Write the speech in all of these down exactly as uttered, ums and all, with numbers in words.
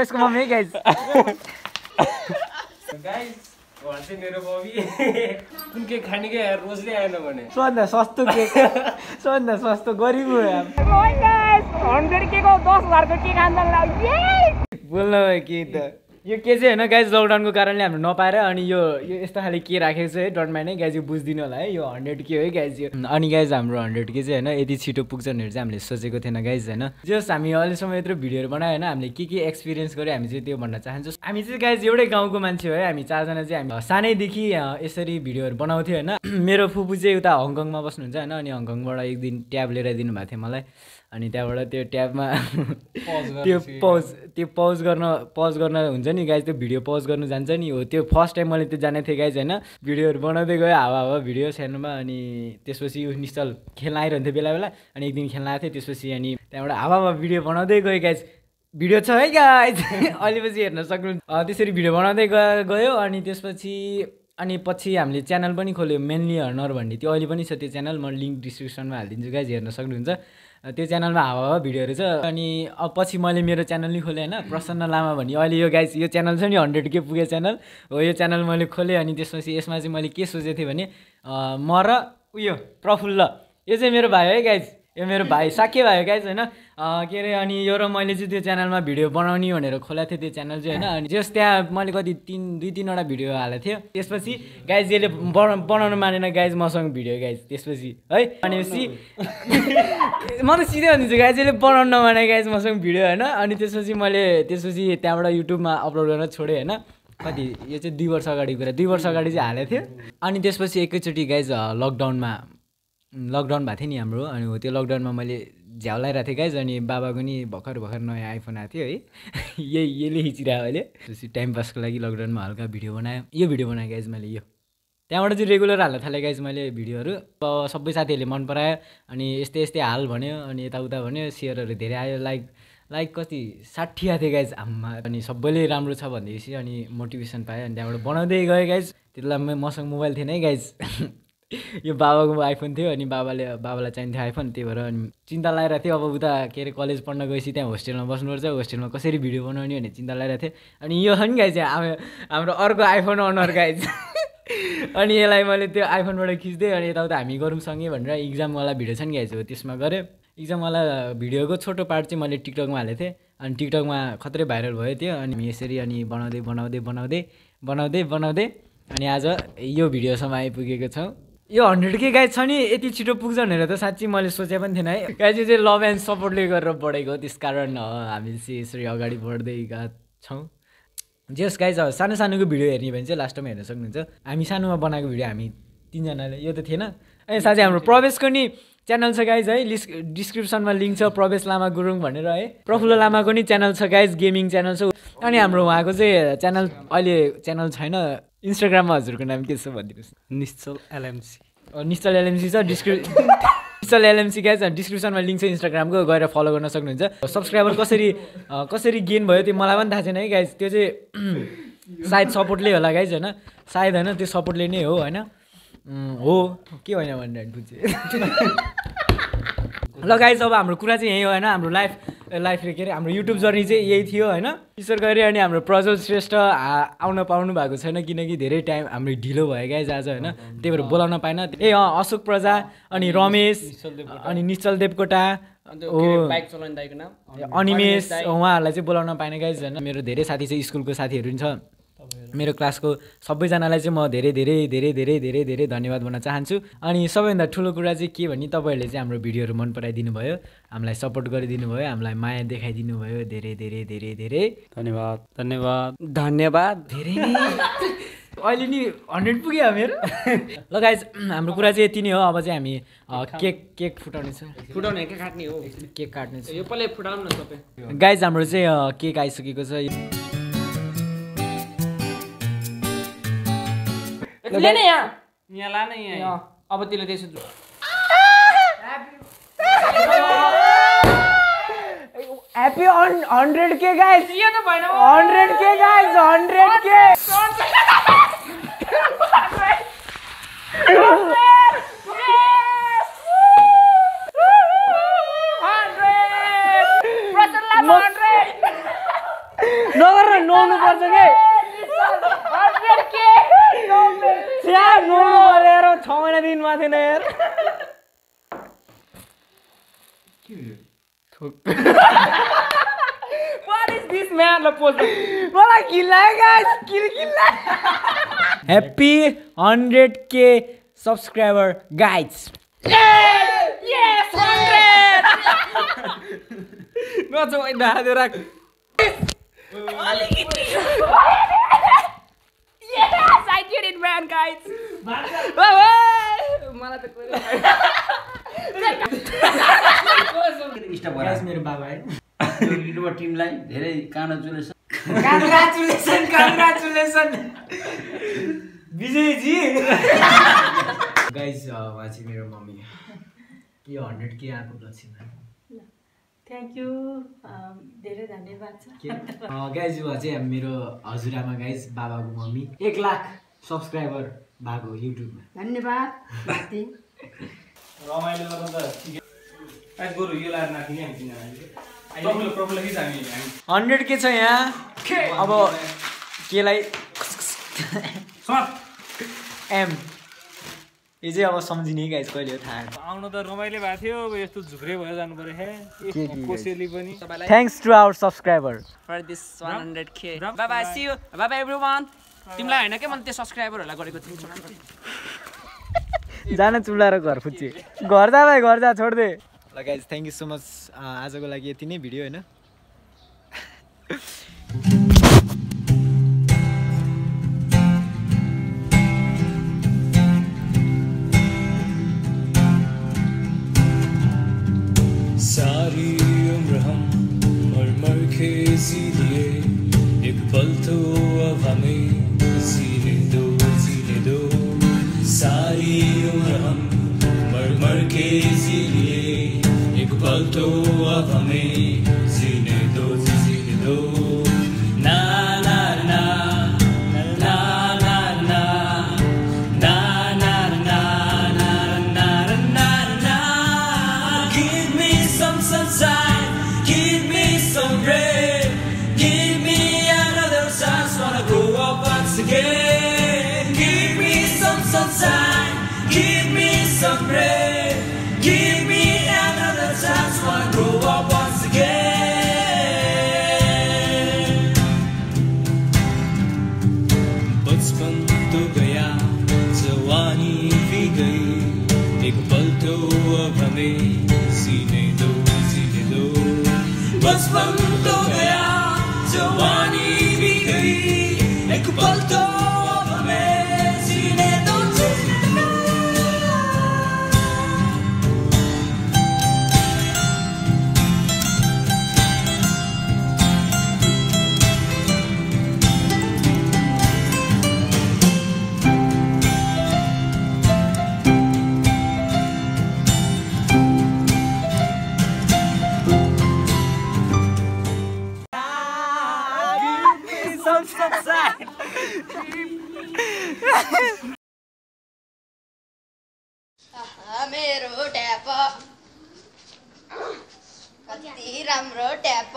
प्रवेशको mummy guys guys भन्छ मेरो बबी कुन केक खाने के रोजले आएन भने सबभन्दा सस्तो केक सबभन्दा सस्तो गरिब हो हन्ड्रेड केको दस हजारको केक खान्छ बोल्न के त यो के चाहिँ होइन गाइज लकडाउनको कारणले हाम्रो नपाएर अनि यो यो यस्तो खाले के राखेको छ है डटमा नै गाइज यो बुझिदिनु होला है यो हन्ड्रेड के हो है गाइज यो अनि गाइज हाम्रो हन्ड्रेड के चाहिँ होइन यति छिटो पुग्छ भनेर चाहिँ हामीले सोचेको थिएन गाइज होइन जस हामी अहिलेसम्म यत्रो भिडियोहरू बनायो होइन हामीले के के एक्सपिरियन्स गर्यो हामी चाहिँ त्यो भन्न चाहन्छौँ हामी चाहिँ गाइज एउटै गाउँको मान्छे हो है हामी चारजना चाहिँ हामी सानैदेखि यसरी भिडियोहरू बनाउँथ्यो होइन मेरो फुपू चाहिँ उता हङकङमा बस्नुहुन्छ होइन अनि हङकङबाट एक दिन ट्याब लिएर दिनु भएको थियो मलाई अनि त्यहाँबाट त्यो ट्याबमा त्यो पज त्यो पज गर्न पज गर्न हुन्छ नि गाइज त्यो भिडियो पज गर्नु जान्छ नि हो त्यो फर्स्ट टाइम मैले त्यो जानेको थिएँ गाइज होइन भिडियोहरू बनाउँदै गयो हावा हावा भिडियो सानोमा अनि त्यसपछि निश्चल खेल्न आइरहन्थ्यो बेला बेला अनि एक दिन खेल्न आएको थियो त्यसपछि अनि त्यहाँबाट हावा हावा भिडियो बनाउँदै गयो गाइज भिडियो छ है गाइज अहिले पछि हेर्न सक्नु त्यसरी भिडियो बनाउँदै गयो अनि त्यसपछि अनि पछि हामीले च्यानल पनि खोल्यो मेनली हर्नर भन्ने त्यो अहिले पनि छ त्यो च्यानल म लिङ्क डिस्क्रिप्सनमा हालिदिन्छु गाइज हेर्न सक्नुहुन्छ त्यो च्यानलमा हावा भिडियोहरू छ अनि अब पछि मैले मेरो च्यानल नि खोलेँ होइन प्रसन्न लामा भन्ने अहिले यो गाइज यो च्यानल छ नि हन्ड्रेड के पुगे च्यानल हो यो च्यानल मैले खोलेँ अनि त्यसपछि यसमा चाहिँ मैले के सोचेको थिएँ भने म र उयो प्रफुल्ल यो चाहिँ मेरो भाइ है गाइज यो मेरो भाइ साके भाइ हो गाइज होइन के अरे अनि यो र मैले चाहिँ त्यो च्यानलमा भिडियो बनाउने भनेर खोलेको थिएँ त्यो च्यानल चाहिँ होइन अनि जस त्यहाँ मैले कति तिन दुई तिनवटा भिडियो हालेको थिएँ त्यसपछि गाइज यसले बना बनाउनु मानेन गाइज मसँग भिडियो गाइज त्यसपछि है भनेपछि म त सिधै भनिदिन्छु गाइज यसले बनाउनु नमाने गाइज मसँग भिडियो होइन अनि त्यसपछि मैले त्यसपछि त्यहाँबाट युट्युबमा अपलोड गर्न छोडेँ होइन कति यो चाहिँ दुई वर्ष अगाडि कुरा दुई वर्ष अगाडि चाहिँ हालेको थियो अनि त्यसपछि एकैचोटि गाइज लकडाउनमा लकडाउन भएको थियो नि हाम्रो अनि हो त्यो लकडाउनमा मैले झ्याउ लगाइरहेको थिएँ गाइज अनि बाबाको नि भर्खर भर्खर नयाँ आइफोन आएको थियो है यही यसले खिचिरहेको अहिले त्यसपछि टाइम पासको लागि लकडाउनमा हल्का भिडियो बनायो यो भिडियो बनाएँ गाइज मैले यो त्यहाँबाट चाहिँ रेगुलर हाल्न थालेँ गाइज मैले भिडियोहरू सबै साथीहरूले मन परायो अनि यस्तै यस्तै हाल भन्यो अनि यताउता भन्यो सेयरहरू धेरै आयो लाइक लाइक कति साठी आएको थियो गाइज आम्मा अनि सबैले राम्रो छ भन्दैपछि अनि मोटिभेसन पाएँ अनि त्यहाँबाट बनाउँदै गएँ गाइज त्यति बेला मसँग मोबाइल थिएन है गाइज यो बाबाको आइफोन थियो अनि बाबाले बाबालाई चाहिन्थ्यो आइफोन त्यही भएर अनि चिन्ता लगाइरहेको थियो अब उता के अरे कलेज पढ्न गएपछि त्यहाँ होस्टेलमा बस्नुपर्छ होस्टेलमा कसरी भिडियो बनाउने भन्ने चिन्ता लगाइरहेको थियो अनि यो नि गाइज हाम्रो अर्को आइफोन अनर गाइज अनि यसलाई मैले त्यो आइफोनबाट खिच्दै अनि यताउता हामी गरौँ सँगै भनेर इक्जामवाला भिडियो छ नि गाइज हो त्यसमा गरेँ इक्जामवाला भिडियोको छोटो पार्ट चाहिँ मैले टिकटकमा हालेको थिएँ अनि टिकटकमा खत्रै भाइरल भयो त्यो अनि यसरी अनि बनाउँदै बनाउँदै बनाउँदै बनाउँदै बनाउँदै अनि आज यो भिडियोसम्म आइपुगेको छौँ यो हन्ड्रेड के गाइज छ नि यति छिटो पुग्छ भनेर त साँच्ची मैले सोचे पनि थिएन है गाइज यो चाहिँ लभ एन्ड सपोर्टले गरेर बढेको त्यस कारण हामी चाहिँ यसरी अगाडि बढ्दै गएको छौँ जस गाइज सानो सानोको भिडियो हेर्ने भने चाहिँ लास्टमा हेर्न सक्नुहुन्छ हामी सानोमा बनाएको भिडियो हामी तिनजनाले यो त थिएन ए साँच्चै हाम्रो प्रवेशको नि च्यानल छ गाइज है लिस्ट डिस्क्रिप्सनमा लिङ्क छ प्रवेश लामा गुरुङ भनेर है प्रफुल्ल लामाको नि च्यानल छ गाइज गेमिङ च्यानल छ अनि हाम्रो उहाँको चाहिँ च्यानल अहिले च्यानल छैन इन्स्टाग्राममा हजुरको नाम के छ भनिदिनुहोस् निश्चल एलएमसी निश्चल एलएमसी छ डिस्क्रि निश्चल एलएमसी गाइज डिस्क्रिप्सनमा लिङ्क छ इन्स्टाग्रामको गएर फलो गर्न सक्नुहुन्छ सब्सक्राइबर कसरी कसरी गेन भयो त्यो मलाई पनि थाहा छैन है गाइज त्यो चाहिँ सायद सपोर्टले होला गाइज होइन सायद होइन त्यो सपोर्टले नै हो होइन हो के होइन भनेर बुझेँ ल गाइज अब हाम्रो कुरा चाहिँ यही हो होइन हाम्रो लाइफ लाइफ के अरे हाम्रो युट्युब जर्नी चाहिँ यही थियो होइन ईश्वर गरी अनि हाम्रो प्रज्वल श्रेष्ठ आउन पाउनु भएको छैन किनकि धेरै टाइम हाम्रो ढिलो भयो गाइज आज होइन त्यही भएर बोलाउन पाएन ए अँ अशोक प्रजा अनि रमेश अनि निश्चल देवकोटा बाइक चलाउने दाइको नाम अनिमेश उहाँहरूलाई चाहिँ बोलाउन पाएन गाइज होइन मेरो धेरै साथी चाहिँ स्कुलको साथीहरू पनि छ मेरो क्लासको सबैजनालाई चाहिँ म धेरै धेरै धेरै धेरै धेरै धेरै धन्यवाद भन्न चाहन्छु अनि सबैभन्दा ठुलो कुरा चाहिँ के भने तपाईँहरूले चाहिँ हाम्रो भिडियोहरू मन पराइदिनु भयो हामीलाई सपोर्ट गरिदिनु भयो हामीलाई माया देखाइदिनु भयो धेरै धेरै धेरै धेरै धन्यवाद धन्यवाद धन्यवाद धेरै नै अहिले नि हन्ड्रेड पुग्यो मेरो ल गाइज हाम्रो कुरा चाहिँ यति नै हो अब चाहिँ हामी केक केक फुटाउने छ फुटाउने के काट्ने हो केक काट्ने छ यो पहिल्यै फुटाउनु न तपाईँ गाइज हाम्रो चाहिँ केक आइसकेको छ ले न यहाँ यहाँ ला न यहाँ अब त्यसले त्यसो ह्याप्पी हन्ड्रेड के गाइज यो त भएन हन्ड्रेड के गाइज हन्ड्रेड के नुहाउनु पर्छ के यार नुहाउनु पर्यो यार छ महिना दिनमा थिएन यार What is this man? Look, post. What a kill, guys! Kill, kill. Happy one hundred K subscriber, guys. Yes, yes, one hundred. No, so I dah ada rak. Yes, I did it, man, guys. Malah terkena. Guys, मेरो बाबा है YouTuber टिमलाई धेरै congratulation congratulation congratulation Vijay ji guys उहाँ चाहिँ मेरो mummy यो hundred के आएको लक्ष्यमा थ्याङ्क यू धेरै धन्यवाद छ गाइस उहाँ चाहिँ मेरो हजुरआमा गाइस बाबाको मम्मी एक लाख सब्सक्राइबर भएको युट्युबमा धन्यवाद रमाइलो गर्नु त ठिकै आज बरु यो लाएर नाख्ने हामी किन प्रब्लम प्रब्लम के छ हामी हन्ड्रेड के छ यहाँ अब केलाई सर एम यो चाहिँ अब सम्झिने गाइस कहिले हो थाहा आउनु त रमाइलो भएको थियो अब यस्तो झुक्रे भएर जानु पर्यो हे कोसेली पनि thanks to our subscriber for this one hundred K bye bye see you bye bye everyone तिमीलाई हैन के मैले त्यो सब्स्क्राइबरहरुलाई गरेको थिएँ जान चुलाएर घर फुच्चे घर जा भाइ घर जा छोड दे ल guys thank you so much आजको लागि यति नै भिडियो हैन सारी उम्र हम मर मर के जी लिए एक पल तो अब हमें जीने दो जीने दो सारी उम्र हम मर मर के जी लिए एक पल तो अब हमें जीने दो जीने दो ना ना ना ना ना ना ना ना ना ना ना ना ना give me some sunshine give me some rain give me another chance wanna grow up once again give me some sunshine give me some rain give me another chance wanna grow up once again बचपन तो गया जवानी भी गई एक पल तो अब हमें जीने दो जीने दो बचपन तो गया जवानी भी गई एक पल तो अब हमें जीने दो जीने दो मेरो ट्याप कति राम्रो ट्याप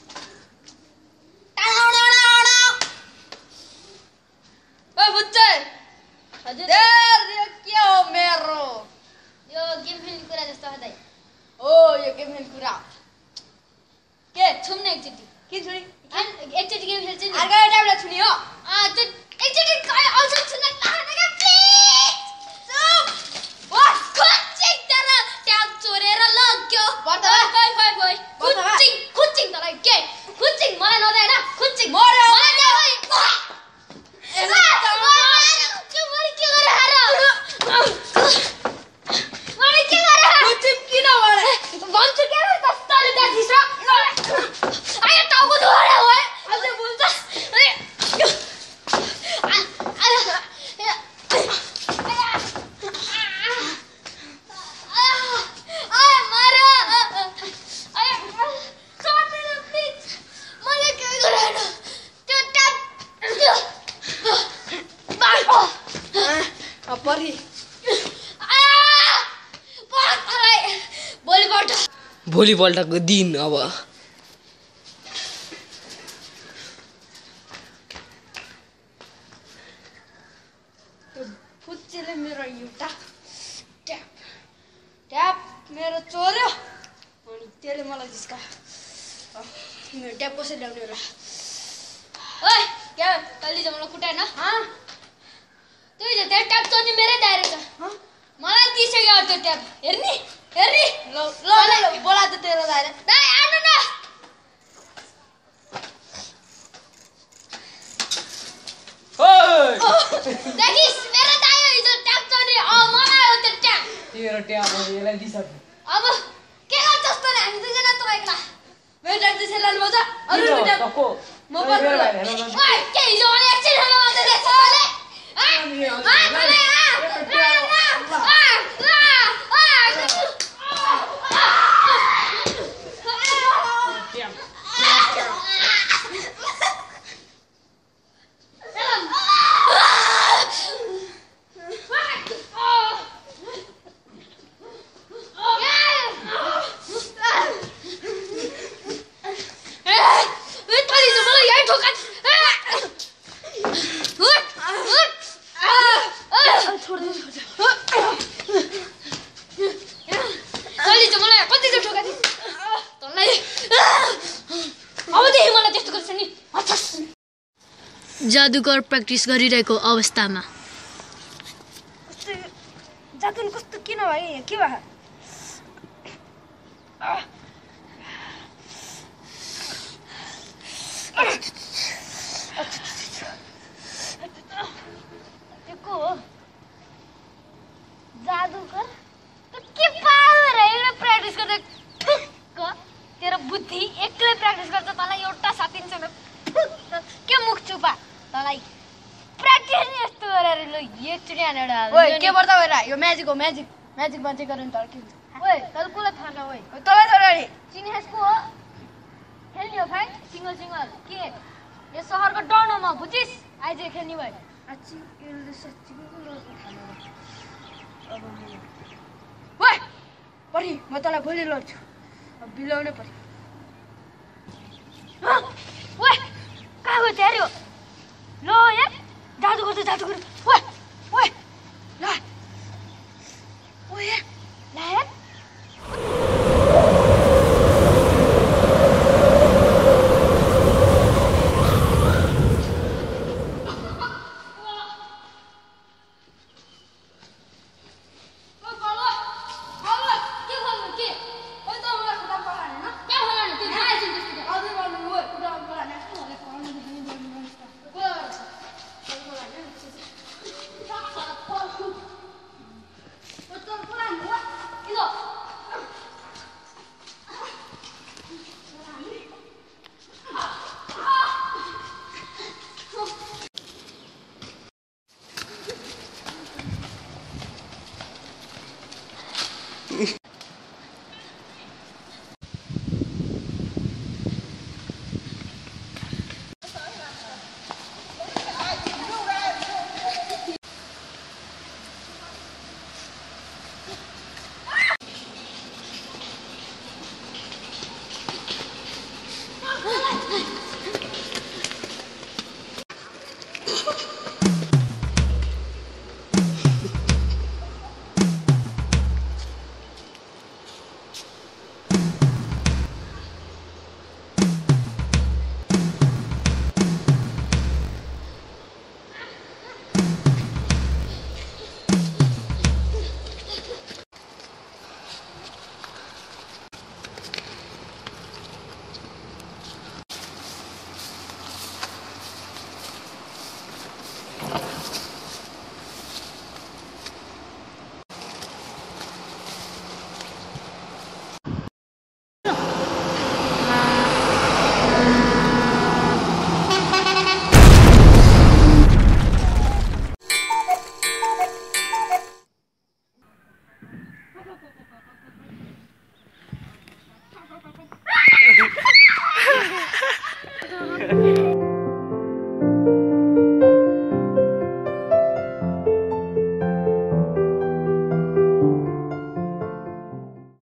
ओ बुच्चर हजुर यो के हो मेरो यो गेम खेल्ने कुरा जस्तो हो दाइ ओ यो गेम खेल्ने कुरा के छुम्ने एकचोटि के छुनी एकचोटि गेम खेल्छ नि अर्को टाइमले छुनी हो अ त्यो एकचोटि आउँछ छुन्न लाग्दैन के प्लिज चुप वाट कुचिङ तर ट्याग चोरेर लग्यो बर्ता गइ गइ गइ कुचिङ कुचिङ तलाई के कुचिङ मलाई नदै हैन कुचिङ मर्यो मलाई दे होइ के मरि के गरे हार मरि के गरे कुचिङ किन भने भन्छु के तस्तले देखिस आयो टाउको दुहारे होय अझै बोल्छ भोलिपल्टको दिन अब मेरो चोर्यो अनि त्यसले मलाई जिस्का मेरो ट्याप कसरी ल्याउने होला ओइ क्या कहिले चाहिँ मलाई कुटाएन तँ त्यो ट्याप चोर्ने मेरै दायरा छ मलाई दिइसक्यो त्यो ट्याप हेर्नी हेर्नी ल ल बोला त तेरो दायरा दाइ आउनु न देखिस् मेरो दाइ हिजो ट्याप चोर्ने अ मलाई हो त्यो ट्याप तेरो ट्याप हो यसलाई दिइसक्यो अब के गर्छस् त हामी दुईजना त एक्ला मेरो ट्याप त्यसरी लानु पर्छ अरू ट्याप म पर्छु ओइ के हिजो अनि एकछिन खानु मात्रै रहेछ तँले आ तँले आ जादुगर प्र्याक्टिस गरिरहेको अवस्थामा जादु कस्तो किन भयो के भयो को हो जादुगर त के पावर है प्र्याक्टिस गर्दै तेरो बुद्धि एक्लै प्र्याक्टिस गर्छ तँलाई एउटा साथी छैन के मुख चुपा तँलाई प्र्याक्टिस नि यस्तो गरेर ल एकचोटि हानेर ओइ के पर्दा भएर यो म्याजिक हो म्याजिक म्याजिक मान्छे गरेर त के हुन्छ ओइ तल कुला थाहा न ओइ तँलाई छोरा नि चिनिहासको हो खेल्ने हो भाइ सिङ्गल सिङ्गल के यो सहरको डन हो म बुझिस् आइज खेल्ने भयो अच्छी यसले साँच्चीको लड्नु थाल्यो अब ओइ परि म तँलाई भोलि लड्छु अब बिलाउनै पर्यो ओइ कहाँ गयो त्यार्यो ल यार जादु गर्छ जादु गर्छ ओइ ओइ ल ओइ ल यार